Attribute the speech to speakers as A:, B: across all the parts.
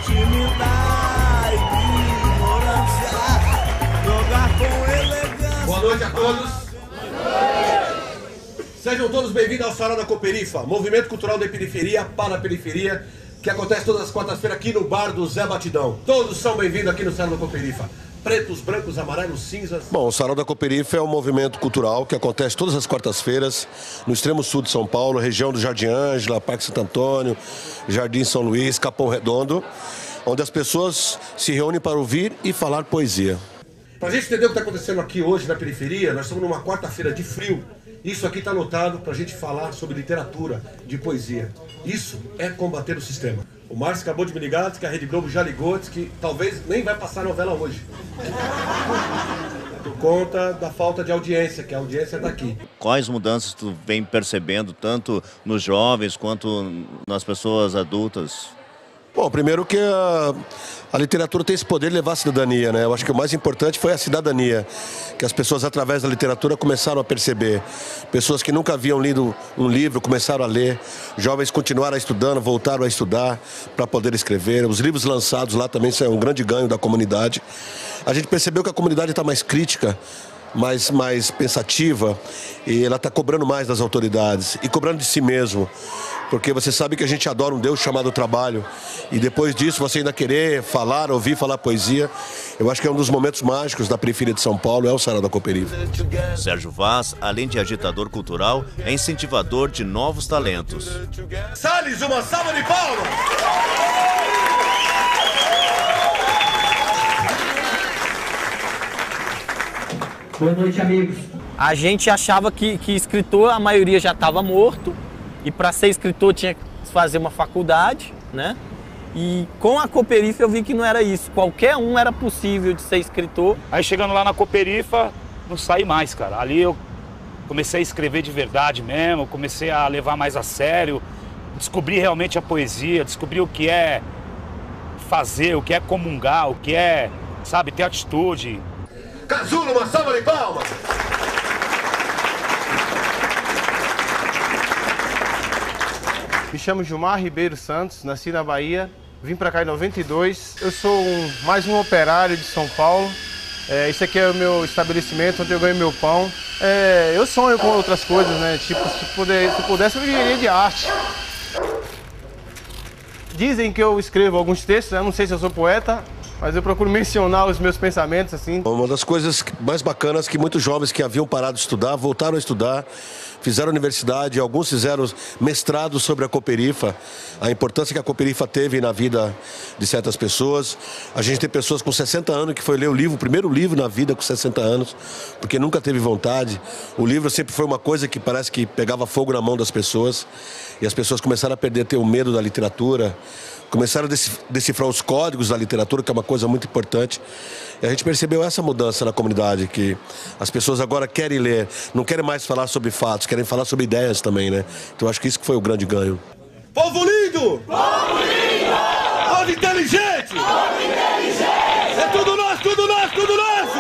A: intimidar ignorância, jogar com elegância.
B: Boa noite a todos. Sejam todos bem-vindos ao Sarau da Cooperifa, movimento cultural da periferia para a periferia, que acontece todas as quartas-feiras aqui no bar do Zé Batidão. Todos são bem-vindos aqui no Sarau da Cooperifa. Pretos, brancos, amarelos, cinzas. Bom, o Sarau da Cooperifa é um movimento cultural que acontece todas as quartas-feiras no extremo sul de São Paulo, região do Jardim Ângela, Parque Santo Antônio, Jardim São Luís, Capão Redondo, onde as pessoas se reúnem para ouvir e falar poesia. Para a gente entender o que está acontecendo aqui hoje na periferia, nós estamos numa quarta-feira de frio. Isso aqui está anotado para a gente falar sobre literatura, de poesia. Isso é combater o sistema. O Márcio acabou de me ligar, diz que a Rede Globo já ligou, diz que talvez nem vai passar a novela hoje. Por conta da falta de audiência, que a audiência está aqui.
C: Quais mudanças tu vem percebendo, tanto nos jovens quanto nas pessoas adultas?
B: Bom, primeiro que a literatura tem esse poder de levar a cidadania, né? Eu acho que o mais importante foi a cidadania, que as pessoas através da literatura começaram a perceber. Pessoas que nunca haviam lido um livro começaram a ler, jovens continuaram estudando, voltaram a estudar para poder escrever. Os livros lançados lá também são um grande ganho da comunidade. A gente percebeu que a comunidade está mais crítica, mais pensativa, e ela está cobrando mais das autoridades e cobrando de si mesmo, porque você sabe que a gente adora um Deus chamado trabalho, e depois disso você ainda querer falar, ouvir falar poesia. Eu acho que é um dos momentos mágicos da periferia de São Paulo, é o Sarau da Cooperifa.
C: Sérgio Vaz, além de agitador cultural, é incentivador de novos talentos.
B: Salles, uma salva de palmas!
D: Boa noite, amigos.
E: A gente achava que escritor, a maioria já estava morto, e para ser escritor tinha que fazer uma faculdade, né? E com a Cooperifa eu vi que não era isso. Qualquer um era possível de ser escritor.
F: Aí chegando lá na Cooperifa, não saí mais, cara. Ali eu comecei a escrever de verdade mesmo, comecei a levar mais a sério, descobri realmente a poesia, descobri o que é fazer, o que é comungar, o que é, sabe, ter atitude.
B: Casulo, uma salva de palmas!
G: Me chamo Gilmar Ribeiro Santos, nasci na Bahia, vim para cá em 92. Eu sou mais um operário de São Paulo. Esse aqui é o meu estabelecimento, onde eu ganho meu pão. Eu sonho com outras coisas, né? Tipo, se pudesse eu viveria de arte. Dizem que eu escrevo alguns textos, eu não sei se eu sou poeta, mas eu procuro mencionar os meus pensamentos, assim.
B: Uma das coisas mais bacanas é que muitos jovens que haviam parado de estudar, voltaram a estudar, fizeram universidade, alguns fizeram mestrado sobre a Cooperifa, a importância que a Cooperifa teve na vida de certas pessoas. A gente tem pessoas com 60 anos que foi ler o primeiro livro na vida com 60 anos, porque nunca teve vontade. O livro sempre foi uma coisa que parece que pegava fogo na mão das pessoas, e as pessoas começaram a ter o medo da literatura, começaram a decifrar os códigos da literatura, que é uma coisa muito importante. E a gente percebeu essa mudança na comunidade, que as pessoas agora querem ler, não querem mais falar sobre fatos, querem falar sobre ideias também, né? Então acho que isso que foi o grande ganho. Povo lindo!
A: Povo lindo!
B: Povo inteligente!
A: Povo inteligente!
B: É tudo nosso, tudo nosso, tudo nosso!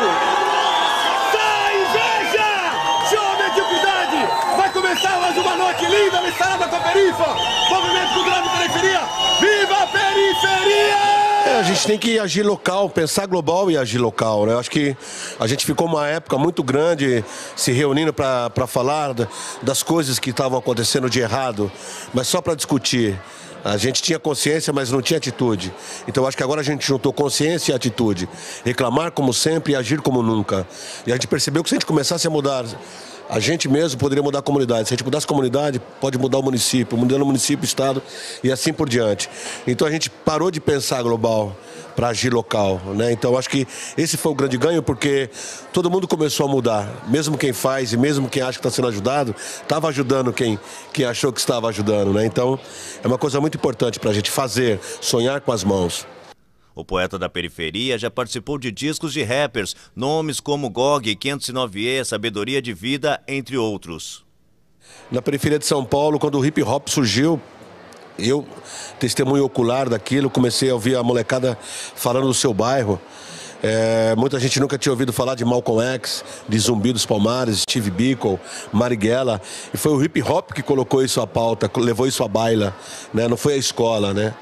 B: Sai, inveja! Show, mediocridade! Vai começar mais uma noite linda no Sarau da Cooperifa! Movimento Cultural da Periferia! Viva a periferia! A gente tem que agir local, pensar global e agir local, né? Eu acho que a gente ficou uma época muito grande se reunindo para falar das coisas que estavam acontecendo de errado, mas só para discutir. A gente tinha consciência, mas não tinha atitude. Então eu acho que agora a gente juntou consciência e atitude. Reclamar como sempre e agir como nunca. E a gente percebeu que se a gente começasse a mudar, a gente mesmo poderia mudar a comunidade. Se a gente mudasse a comunidade, pode mudar o município, mudando o município, o estado e assim por diante. Então a gente parou de pensar global para agir local, né? Então acho que esse foi o grande ganho, porque todo mundo começou a mudar. Mesmo quem faz e mesmo quem acha que está sendo ajudado, estava ajudando quem achou que estava ajudando, né? Então é uma coisa muito importante para a gente fazer, sonhar com as mãos.
C: O poeta da periferia já participou de discos de rappers, nomes como GOG, 509E, Sabedoria de Vida, entre outros.
B: Na periferia de São Paulo, quando o hip hop surgiu, eu, testemunho ocular daquilo, comecei a ouvir a molecada falando do seu bairro. Muita gente nunca tinha ouvido falar de Malcolm X, de Zumbi dos Palmares, Steve Biko, Marighella. E foi o hip hop que colocou isso à pauta, levou isso à baila, né? Não foi a escola, né?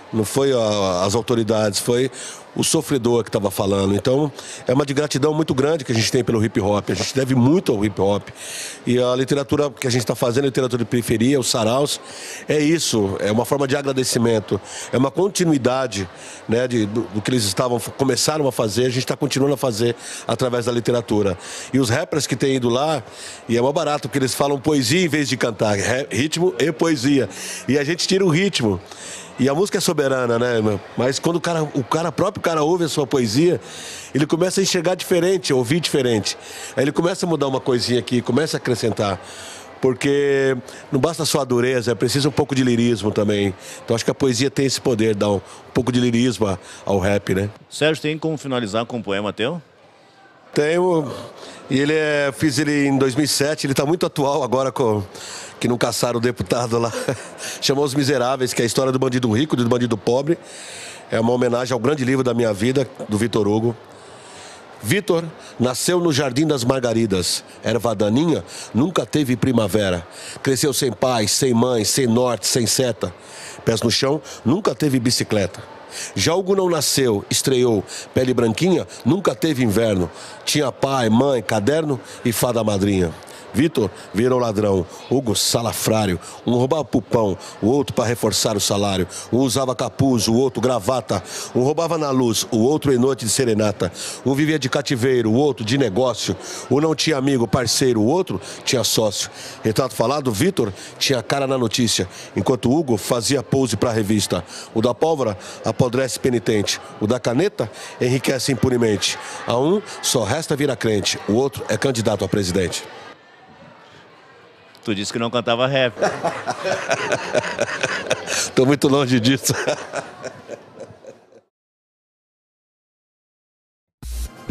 H: não foi as autoridades, foi o sofredor que estava falando. Então, é uma de gratidão muito grande que a gente tem pelo hip hop. A gente deve muito ao hip hop. E a literatura que a gente está fazendo, a literatura de periferia, os saraus, é isso. É uma forma de agradecimento. É uma continuidade, né, do que eles começaram a fazer. A gente está continuando a fazer através da literatura. E os rappers que têm ido lá, e é mais barato, porque eles falam poesia em vez de cantar. Ritmo e poesia. E a gente tira o ritmo. E a música é soberana, né, meu? Mas quando o próprio cara ouve a sua poesia, ele começa a enxergar diferente, a ouvir diferente. Aí ele começa a mudar uma coisinha aqui, começa a acrescentar. Porque não basta só a dureza, é preciso um pouco de lirismo também. Então acho que a poesia tem esse poder, dá um pouco de lirismo ao rap, né?
C: Sérgio, tem como finalizar com um poema teu?
H: Tenho, e fiz ele em 2007, ele está muito atual agora que não caçaram o deputado lá. Chamou Os Miseráveis, que é a história do bandido rico e do bandido pobre. É uma homenagem ao grande livro da minha vida, do Vitor Hugo. Vitor nasceu no Jardim das Margaridas. Erva daninha, nunca teve primavera. Cresceu sem pai, sem mãe, sem norte, sem seta. Pés no chão, nunca teve bicicleta. Já Hugo não nasceu, estreou, pele branquinha, nunca teve inverno. Tinha pai, mãe, caderno e fada madrinha. Vitor virou ladrão, Hugo salafrário. Um roubava pupão, o outro para reforçar o salário. Um usava capuz, o outro gravata. Um roubava na luz, o outro em noite de serenata. Um vivia de cativeiro, o outro de negócio. Um não tinha amigo, parceiro, o outro tinha sócio. Retrato falado, Vitor tinha cara na notícia, enquanto Hugo fazia pose para a revista. O da pólvora apodrece penitente. O da caneta enriquece impunemente. A um só resta virar crente, o outro é candidato a presidente.
C: Tu disse que não cantava rap.
H: Tô muito longe disso.